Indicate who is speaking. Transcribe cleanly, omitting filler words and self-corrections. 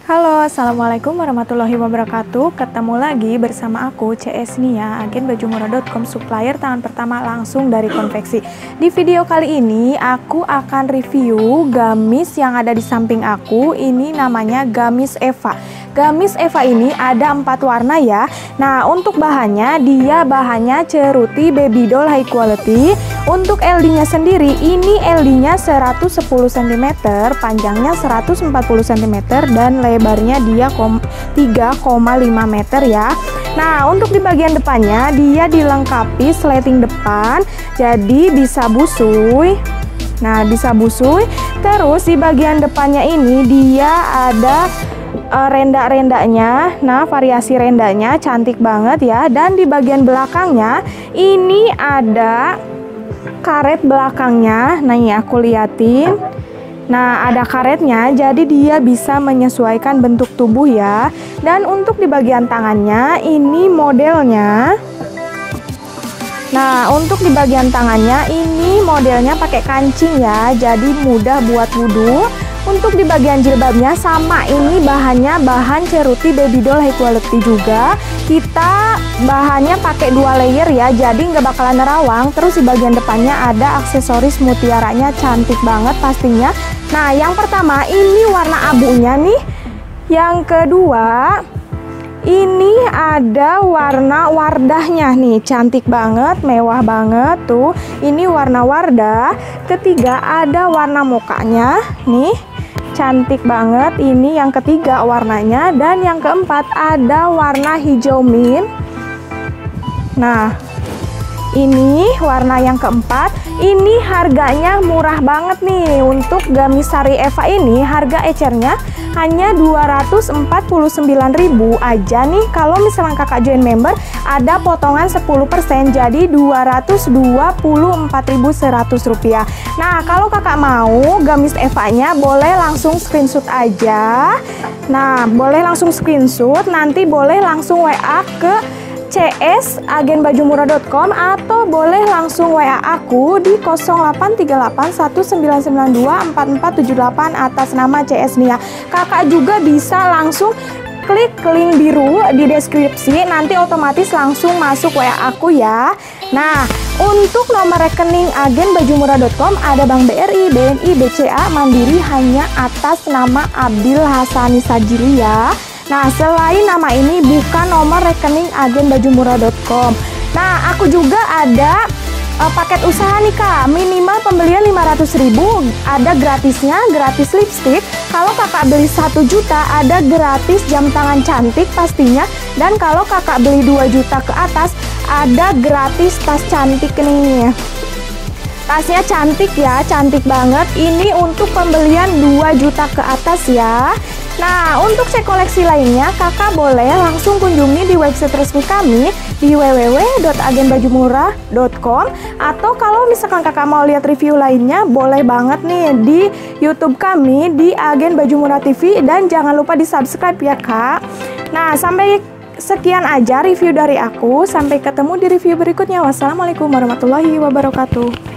Speaker 1: Halo, assalamualaikum warahmatullahi wabarakatuh. Ketemu lagi bersama aku CS Nia, agen bajumurah.com, supplier tangan pertama langsung dari konveksi. Di video kali ini aku akan review gamis yang ada di samping aku. Ini namanya gamis Eva. Gamis Eva ini ada 4 warna ya. Nah, untuk bahannya, dia bahannya ceruti baby doll high quality. Untuk LD-nya sendiri, ini LD-nya 110 cm, panjangnya 140 cm, dan lebarnya dia 3,5 meter ya. Nah, untuk di bagian depannya, dia dilengkapi sleting depan, jadi bisa busui. Nah, bisa busui. Terus di bagian depannya ini dia ada renda-rendanya. Nah, variasi rendanya cantik banget ya. Dan di bagian belakangnya ini ada karet belakangnya. Nah, ini aku liatin. Nah, ada karetnya, jadi dia bisa menyesuaikan bentuk tubuh ya. Dan untuk di bagian tangannya ini modelnya. Nah, untuk di bagian tangannya ini modelnya pakai kancing ya, jadi mudah buat wudhu. Untuk di bagian jilbabnya sama, ini bahannya bahan ceruti baby doll high quality juga. Kita bahannya pakai 2 layer ya, jadi nggak bakalan nerawang. Terus di bagian depannya ada aksesoris mutiaranya, cantik banget pastinya. Nah, yang pertama ini warna abunya nih. Yang kedua ini ada warna wardahnya nih, cantik banget, mewah banget tuh. Ini warna wardah. Ketiga ada warna mukanya nih, cantik banget. Ini yang ketiga warnanya. Dan yang keempat ada warna hijau mint. Nah, ini warna yang keempat. Ini harganya murah banget nih. Untuk gamis sari Eva ini harga ecernya hanya 249.000 aja nih. Kalau misalnya kakak join member ada potongan 10%, jadi 224.100 rupiah. Nah, kalau kakak mau gamis Eva-nya boleh langsung screenshot aja. Nah, boleh langsung screenshot, nanti boleh langsung WA ke CS agen bajumurah.com atau boleh langsung WA aku di 083819924478 atas nama CS Nia. Kakak juga bisa langsung klik link biru di deskripsi, nanti otomatis langsung masuk WA aku ya. Nah, untuk nomor rekening agen bajumurah.com ada Bank BRI, BNI, BCA, Mandiri hanya atas nama Abil Hasani Sajili ya. Nah, selain nama ini bukan nomor rekening agen bajumurah.com. Nah, aku juga ada paket usaha nih kak, minimal pembelian 500.000 ada gratisnya, gratis lipstick. Kalau kakak beli 1 juta ada gratis jam tangan cantik pastinya. Dan kalau kakak beli 2 juta ke atas ada gratis tas cantik nih. Tasnya cantik ya, cantik banget. Ini untuk pembelian 2 juta ke atas ya. Nah, untuk cek koleksi lainnya, kakak boleh langsung kunjungi di website resmi kami di www.agenbajumurah.com, atau kalau misalkan kakak mau lihat review lainnya, boleh banget nih di YouTube kami di Agen Bajumurah TV, dan jangan lupa di subscribe ya kak. Nah, sampai sekian aja review dari aku. Sampai ketemu di review berikutnya. Wassalamualaikum warahmatullahi wabarakatuh.